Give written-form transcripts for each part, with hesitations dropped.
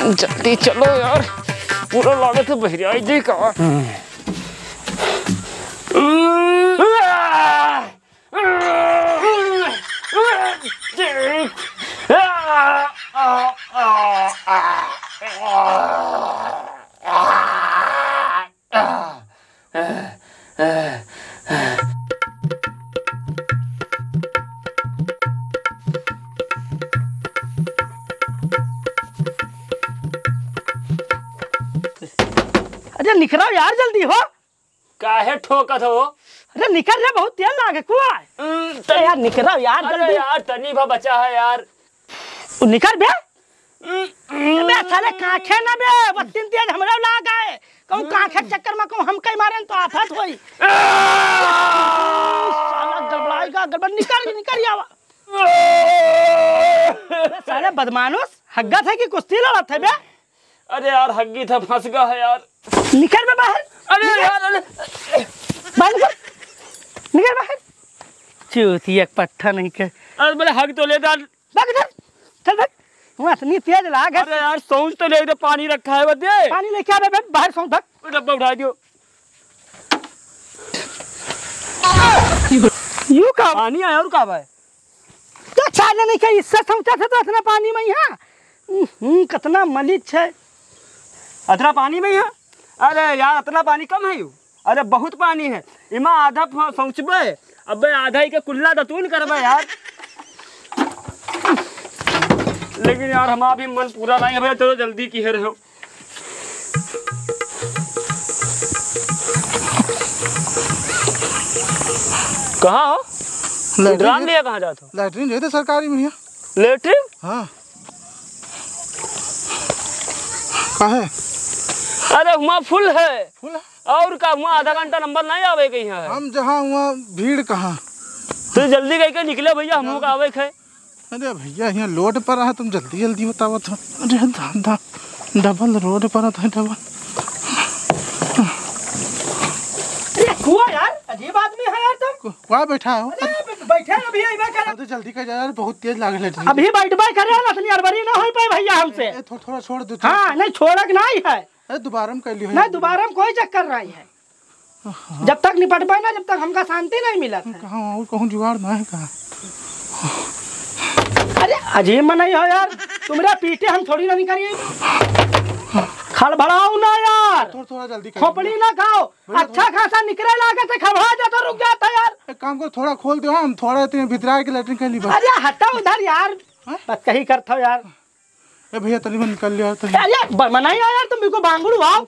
जल्दी चलो यार, पूरा लागत है बहरियाई जी का। अरे निकलो यार जल्दी हो। काहे ठोकत हो? अरे निकल रे, बहुत तेल लागे कुआ। तो यार निकलो यार जल्दी। यार तनी भा बचा है यार। निकल बे। बे साले काखे ना बे, बत्तीन तेज हमरा लाग गए। कहूं काखे के चक्कर में कहूं हम कई मारन तो आफत होई। साला गड़बड़ाएगा, गड़बड़ निकल आवा। साले बदमानुस हग्गा था कि कुश्ती लड़त है बे? अरे यार हग्गी था, फंस गया है यार। निकल बे बाहर। अरे यार बाहर निकल बाहर। चूती एक पट्टा नहीं के। अरे बोले हग तो ले डाल। भाग इधर, चल भाग। वहाँ इतनी तेज लाग है। अरे यार सोच तो ले, पानी रखा है बदे। पानी लेके आ बे, बाहर सोच भाग। डब्बा उठा दियो। यू का पानी आया और कब है? तो चाले नहीं के इससे समझा था तो इतना पानी में यहाँ कितना मलिच है। अतरा पानी में है? अरे यार इतना पानी कम है यू। अरे बहुत पानी है इमा, आधा सोचबे अबे आधा ही के कुल्ला दतून करबे यार। लेकिन यार हमारा भी मन पूरा नहीं है। चलो जल्दी की है रहो। कहाँ हो? ड्राम लिया कहाँ जाते हो? लैट्रिन जो थे सरकारी में है। लेट्रिन? हाँ काहे? अरे वहाँ फुल है। फुल है? और का वहाँ आधा घंटा नंबर नहीं आवे कहीं है। हम जहाँ वहाँ भीड़ कहाँ। तो जल्दी कहीं के निकले भैया, हम लोग आवे है। अरे भैया यहाँ लोड पर है, तुम जल्दी जल्दी बताओ तो। अरे डबल रोड पर है, डबल। कुआ यार अजीब आदमी है यार तुम। वहाँ बैठा हो? बैठे अभी आइबा कर। तो जल्दी कर यार, बहुत तेज लागे लैट्रिन। अभी बैठबा करे ना, इतनी अड़बड़ी ना हो पाए भैया हमसे। थोड़ा छोड़ दो। हाँ नहीं छोड़क नहीं है। अरे दोबारा में कर लियो। नहीं दोबारा में कोई चक्कर नहीं है। जब तक निपटबे ना, जब तक हमका शांति नहीं मिला। कहाँ और कहूँ जुगाड़ ना है कहाँ। अरे अजीब में नहीं हो यार, तुम्हारा पीटे हम थोड़ी ना निकालिए। खड़बड़ाओ ना यार, थोड़ा जल्दी कर। खोपड़ी ना खाओ, अच्छा खासा निकले लागे तो खबड़ा जाता, रुक जाता यार। एक काम करो, थोड़ा खोल दो। हम थोड़ा भीतर के लैट्रिन कर ली। अरे हटा उधर यार, बस कहीं करता हो यार। ए भैया तनी में निकल लिया। अरे मनाई यार, तुम मेरे को बांगड़ू आओ।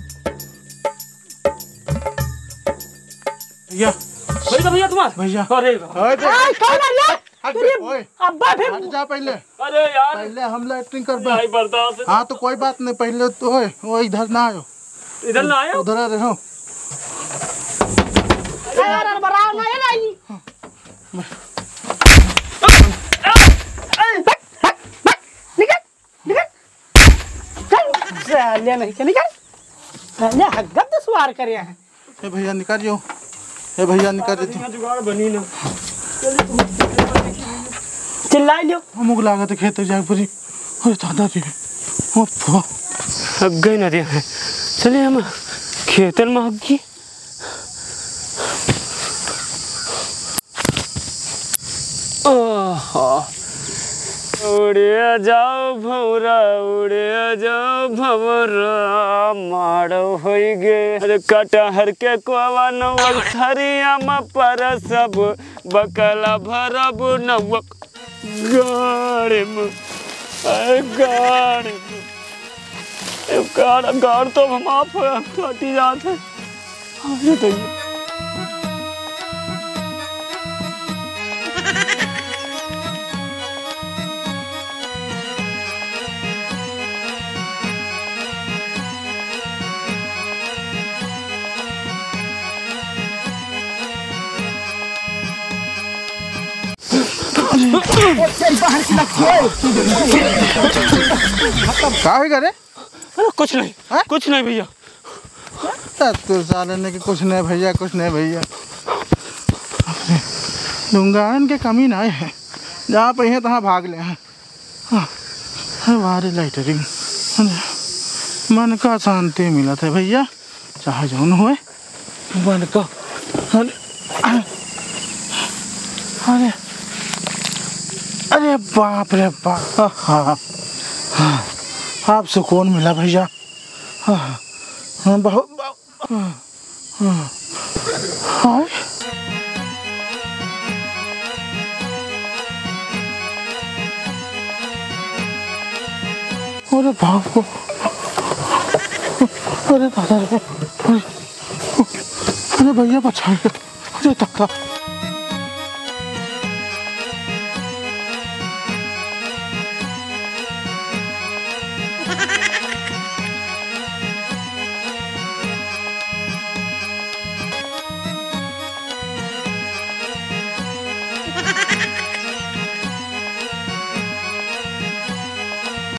भैया भैया तुम्हारा भैया। अरे कौन है यार? अब्बा फिर जा पहले। अरे यार पहले हम लैट्रिन कर नहीं बर्दाश्त। हाँ तो कोई बात नहीं, पहले तो वो इधर ना आयो। इधर ना आयो, उधर रहो यार। बराबर ना है नहीं। निकल निकल चल ले नहीं निकल। ले हगत सवार करे हैं। ए भैया निकाल जो। ए भैया निकाल दे। जुगाड़ बनी ना। चिल्ला लियो। हम लागत खेत जाग परी। अरे दादा भी हग गई ना दे। चलिए हम खेतन में हग्गी। उड़े जाओ भौरा, उड़े जाओ भौरा, मारो होई गे। अरे कटहर के कोवा नवक थरिया में पर सब बकला भरब नवक गाड़ में। गाड़ तो हम आप फटी जाते। का करे? कुछ नहीं हा? कुछ नहीं भैया। तो साले ने कि कुछ नहीं भैया, कुछ नहीं भैया। डूंगान के कमी नहीं है, जहाँ पे है तहाँ भाग ले हैं। वारे लाइटरिंग मन का शांति मिला था भैया, चाहे जौन हुए मन का। अरे अरे अरे बाप रे बाप। हाँ हाँ, आप सुकून मिला भैया। हाँ बहुत। हाँ अरे बाप को, अरे दादा रे, अरे भैया बचाइए, अरे दादा।